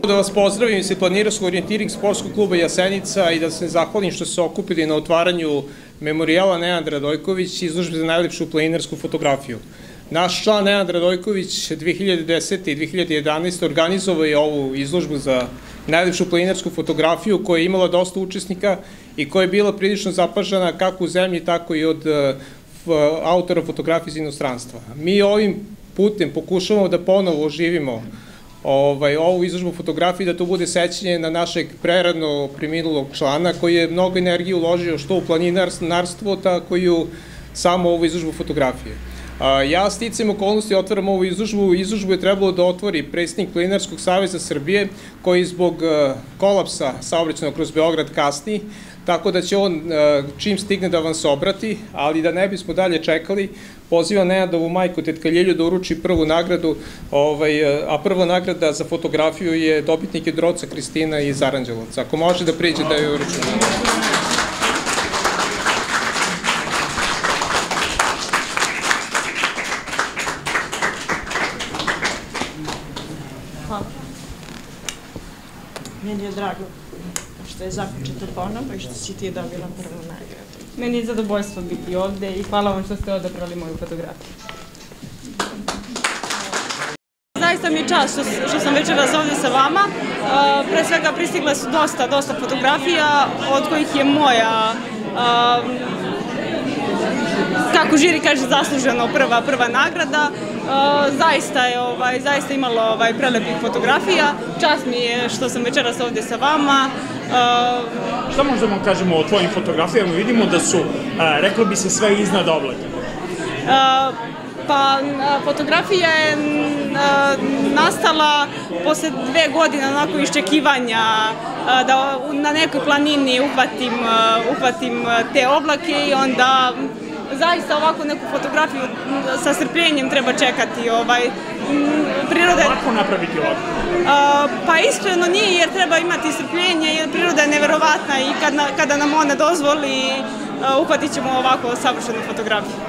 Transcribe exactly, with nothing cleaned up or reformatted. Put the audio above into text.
Da vas pozdravim iz Planinarskom orijentiring sportskog kluba Jasenica i da se zahvalim što se okupili na otvaranju memorijala Nenad Radojković, izložbe za najlepšu planinarsku fotografiju. Naš član Nenad Radojković dve hiljade desete i dve hiljade jedanaeste. organizovao je ovu izložbu za najlepšu planinarsku fotografiju koja je imala dosta učesnika i koja je bila prilično zapažena kako u zemlji, tako i od autora fotografije iz inostranstva. Mi ovim putem pokušavamo da ponovo oživimo ovu izložbu fotografije, da to bude sećanje na našeg prerano preminulog člana koji je mnogo energije uložio što u planinarstvo, tako i u samo ovu izložbu fotografije. Ja sticajem okolnosti otvaram ovu izložbu. Izložbu je trebalo da otvori predsjednik Planinarskog saveza Srbije koji zbog kolapsa saobraćajnog kroz Beograd kasni, tako da će on čim stigne da vam se obrati, ali da ne bismo dalje čekali, pozivam Nenadovu majku tetka Ljilju da uruči prvu nagradu, a prva nagrada za fotografiju je dobitnik je Droca Kristina iz Aranđelovca. Ako može da priđe da joj uruči. Hvala. Meni je drago što je započeto ponovo i što si ti dobila prvu nagradu. Meni je zadovoljstvo biti ovde i hvala vam što ste odabrali moju fotografiju. Zaista mi je čast što sam večeras ovde sa vama. Pre svega pristigle su dosta, dosta fotografija, od kojih je moja, kako žiri kaže, zasluženo prva, prva nagrada. Zaista je zaista imalo prelepih fotografija. Čast mi je što sam večeras ovde sa vama. Šta možemo kažemo o tvojim fotografijama? Vidimo da su, reklo bi se, sve iznad oblaka. Pa, fotografija je nastala posle dve godine onako iščekivanja da na nekoj planini uhvatim te oblake i onda zaista ovako neku fotografiju sa strpljenjem treba čekati. Lako napraviti ovako? Pa iskreno nije, jer treba imati strpljenje, jer priroda je neverovatna i kada nam ona dozvoli, uhvatit ćemo ovako savršenu fotografiju.